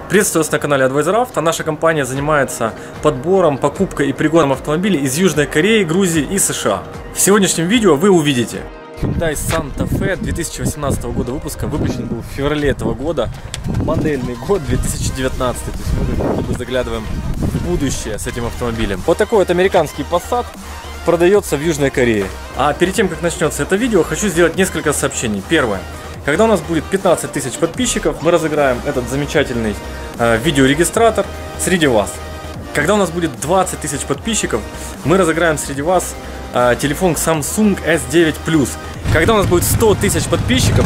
Приветствую вас на канале Advisor Auto. Наша компания занимается подбором, покупкой и пригоном автомобилей из Южной Кореи, Грузии и США. В сегодняшнем видео вы увидите Hyundai Santa Fe 2018 года выпуска, выпущен был в феврале этого года, модельный год 2019, то есть мы как бы заглядываем в будущее с этим автомобилем. Вот такой вот американский Passat продается в Южной Корее. А перед тем, как начнется это видео, хочу сделать несколько сообщений. Первое. Когда у нас будет 15 тысяч подписчиков, мы разыграем этот замечательный видеорегистратор среди вас. Когда у нас будет 20 тысяч подписчиков, мы разыграем среди вас телефон Samsung S9 Plus. Когда у нас будет 100 тысяч подписчиков,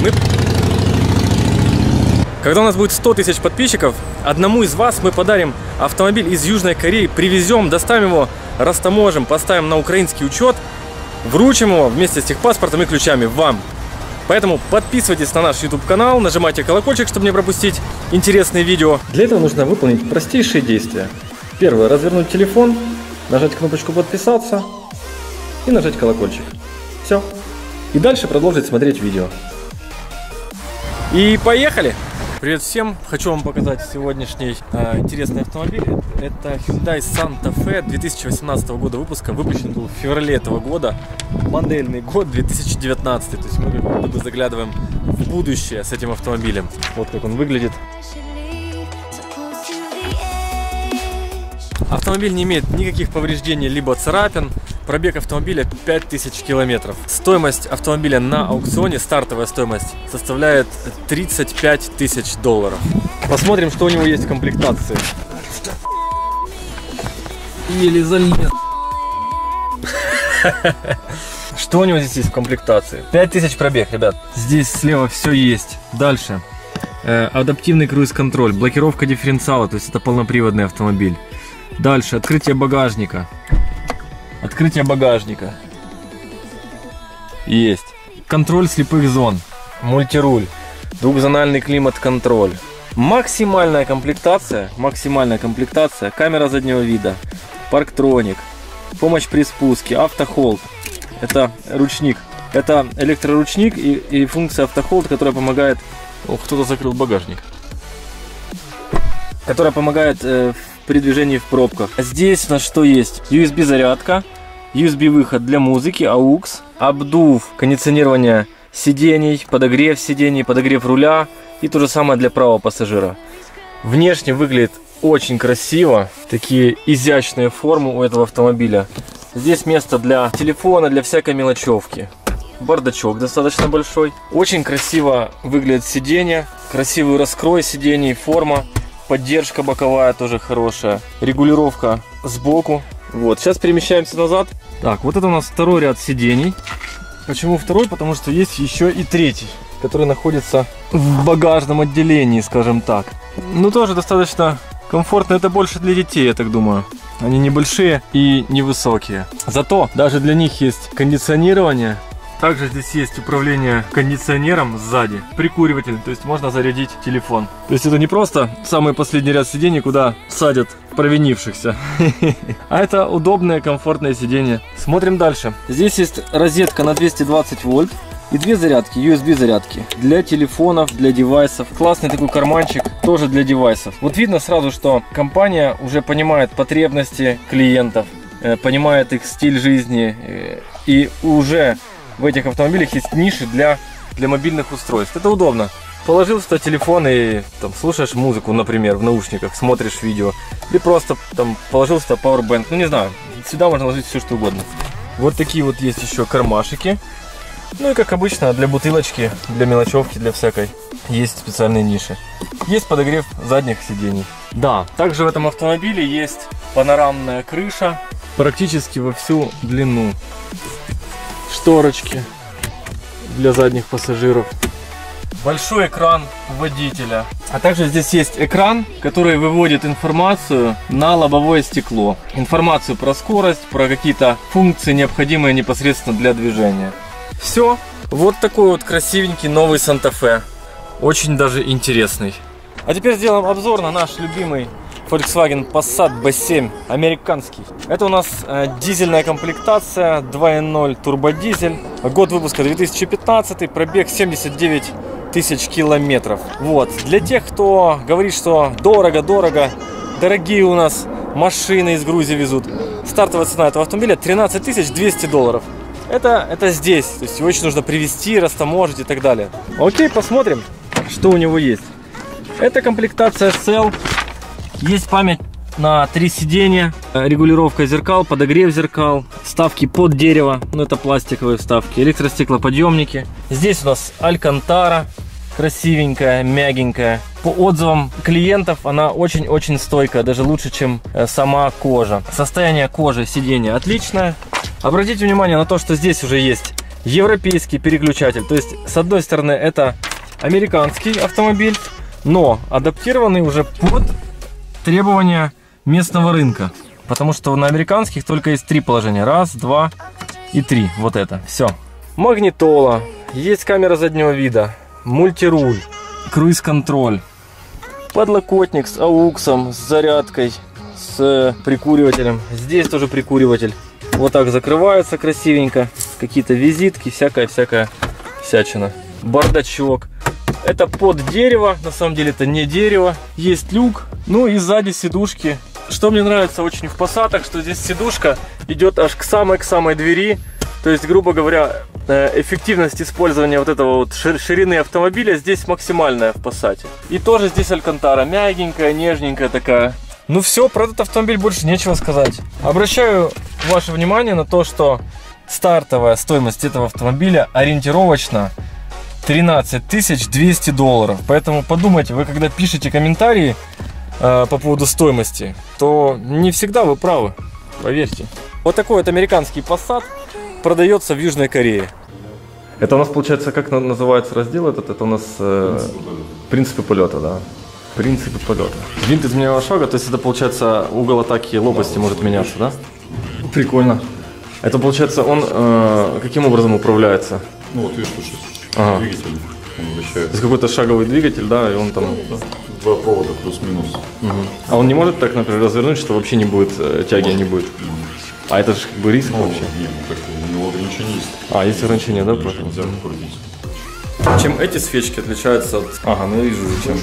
одному из вас мы подарим автомобиль из Южной Кореи, привезем, доставим его, растаможим, поставим на украинский учет, вручим его вместе с техпаспортом и ключами вам. Поэтому подписывайтесь на наш YouTube канал, нажимайте колокольчик, чтобы не пропустить интересные видео. Для этого нужно выполнить простейшие действия. Первое. Развернуть телефон, нажать кнопочку подписаться и нажать колокольчик. Все. И дальше продолжить смотреть видео. И поехали! Привет всем! Хочу вам показать сегодняшний интересный автомобиль. Это Hyundai Santa Fe 2018 года выпуска, выпущен был в феврале этого года, модельный год 2019. То есть мы как бы заглядываем в будущее с этим автомобилем. Вот как он выглядит. Автомобиль не имеет никаких повреждений либо царапин. Пробег автомобиля 5000 километров. Стоимость автомобиля на аукционе, стартовая стоимость, составляет $35 тысяч. Посмотрим, что у него есть в комплектации. Еле залез. Что у него здесь есть в комплектации? 5000 пробег, ребят. Здесь слева все есть. Дальше. Адаптивный круиз-контроль, блокировка дифференциала, то есть это полноприводный автомобиль. Дальше. Открытие багажника. Открытие багажника. Есть. Контроль слепых зон. Мультируль. Двухзональный климат-контроль. Максимальная комплектация. Камера заднего вида. Парктроник. Помощь при спуске. Автохолд. Это ручник. Это электроручник и функция автохолд, которая помогает... О, кто-то закрыл багажник. Которая помогает при движении в пробках. Здесь у нас что есть? USB зарядка, USB выход для музыки, AUX, обдув, кондиционирование сидений, подогрев сидений, подогрев руля и то же самое для правого пассажира. Внешне выглядит очень красиво, такие изящные формы у этого автомобиля. Здесь место для телефона, для всякой мелочевки. Бардачок достаточно большой. Очень красиво выглядит сиденье, красивый раскрой сидений, форма. Поддержка боковая тоже хорошая. Регулировка сбоку. Вот, сейчас перемещаемся назад. Так, вот это у нас второй ряд сидений. Почему второй? Потому что есть еще и третий, который находится в багажном отделении, скажем так. Ну, тоже достаточно комфортно. Это больше для детей, я так думаю. Они небольшие и невысокие. Зато даже для них есть кондиционирование. Также здесь есть управление кондиционером сзади, прикуриватель, то есть можно зарядить телефон. То есть это не просто самый последний ряд сидений, куда садят провинившихся, а это удобное, комфортное сиденье. Смотрим дальше. Здесь есть розетка на 220 вольт и две зарядки, USB зарядки для телефонов, для девайсов. Классный такой карманчик, тоже для девайсов. Вот видно сразу, что компания уже понимает потребности клиентов, понимает их стиль жизни и уже... В этих автомобилях есть ниши для мобильных устройств. Это удобно. Положил сюда телефон и там, слушаешь музыку, например, в наушниках, смотришь видео. Или просто там, положил сюда Powerbank. Ну не знаю, сюда можно ложить все что угодно. Вот такие вот есть еще кармашики. Ну и как обычно, для бутылочки, для мелочевки, для всякой есть специальные ниши. Есть подогрев задних сидений. Да, также в этом автомобиле есть панорамная крыша практически во всю длину. Шторочки для задних пассажиров. Большой экран водителя. А также здесь есть экран, который выводит информацию на лобовое стекло. Информацию про скорость, про какие-то функции, необходимые непосредственно для движения. Все. Вот такой вот красивенький новый Santa Fe. Очень даже интересный. А теперь сделаем обзор на наш любимый Volkswagen Passat B7 американский. Это у нас дизельная комплектация 2.0 турбодизель. Год выпуска 2015, пробег 79 тысяч километров. Вот. Для тех, кто говорит, что дорого, дорогие у нас машины из Грузии везут, стартовая цена этого автомобиля 13 200 долларов. Это здесь, то есть его еще нужно привезти, растаможить и так далее. Окей, посмотрим, что у него есть. Это комплектация SL. Есть память на 3 сиденья, регулировка зеркал, подогрев зеркал, вставки под дерево, ну это пластиковые вставки, электростеклоподъемники. Здесь у нас Алькантара, красивенькая, мягенькая. По отзывам клиентов она очень-очень стойкая, даже лучше, чем сама кожа. Состояние кожи сиденья отличное. Обратите внимание на то, что здесь уже есть европейский переключатель. То есть, с одной стороны, это американский автомобиль, но адаптированный уже под требования местного рынка. Потому что на американских только есть 3 положения. 1, 2 и 3. Вот это. Все. Магнитола. Есть камера заднего вида. Мультируль. Круиз-контроль. Подлокотник с ауксом, с зарядкой, с прикуривателем. Здесь тоже прикуриватель. Вот так закрывается красивенько. Какие-то визитки, всякая всячина. Бардачок. Это под дерево. На самом деле это не дерево. Есть люк. Ну и сзади сидушки. Что мне нравится очень в Passat'ах, что здесь сидушка идет аж к самой двери. То есть, грубо говоря, эффективность использования вот этого вот ширины автомобиля здесь максимальная в Passat'е. И тоже здесь Алькантара. Мягенькая, нежненькая такая. Ну все, про этот автомобиль больше нечего сказать. Обращаю ваше внимание на то, что стартовая стоимость этого автомобиля ориентировочно 13 200 долларов. Поэтому подумайте, вы когда пишете комментарии по поводу стоимости, то не всегда вы правы, поверьте. Вот такой вот американский Passat продается в Южной Корее. Это у нас получается, как называется раздел этот? Это у нас принципы полета, да? Принципы полета. Винт измененного шага, то есть это получается угол атаки лопасти может меняться, да? Прикольно. Это получается он каким образом управляется? Ну вот видишь, что ага. Двигатель он вращается. То есть какой-то шаговый двигатель, да, и он там... Ну, 2 провода плюс-минус. Угу. А он не может так, например, развернуть, что вообще не будет, тяги не будет? А это же как бы риск вообще? Нет, ну как у него ограничения есть. А, есть ограничения, да? Нельзя крутить. Чем эти свечки отличаются от... Ага, ну я вижу, чем.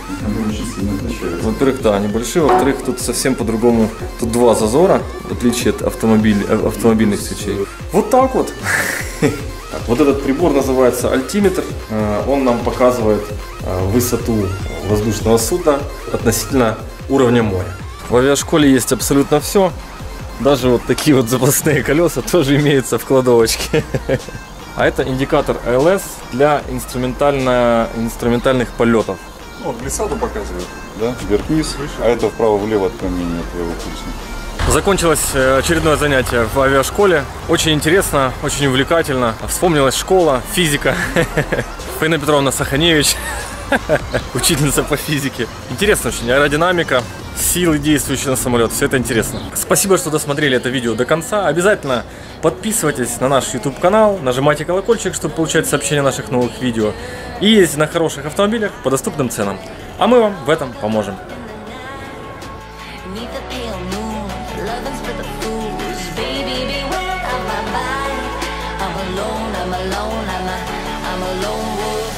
Во-первых, да, они большие, во-вторых, тут совсем по-другому. Тут 2 зазора, в отличие от автомобильных свечей. Вот так вот. Вот этот прибор называется альтиметр. Он нам показывает высоту воздушного судна относительно уровня моря. В авиашколе есть абсолютно все. Даже вот такие вот запасные колеса тоже имеются в кладовочке. А это индикатор АЛС для инструментальных полетов. Вот глиссаду показывает, да? Вверх-вниз, а это вправо-влево отклонение твоего пульса. Закончилось очередное занятие в авиашколе. Очень интересно, очень увлекательно. Вспомнилась школа, физика. Фаина Петровна Саханевич, учительница по физике. Интересно очень, аэродинамика, силы, действующие на самолет. Все это интересно. Спасибо, что досмотрели это видео до конца. Обязательно подписывайтесь на наш YouTube канал, нажимайте колокольчик, чтобы получать сообщения о наших новых видео. И ездите на хороших автомобилях по доступным ценам. А мы вам в этом поможем. I'm alone, I'm a lone wolf.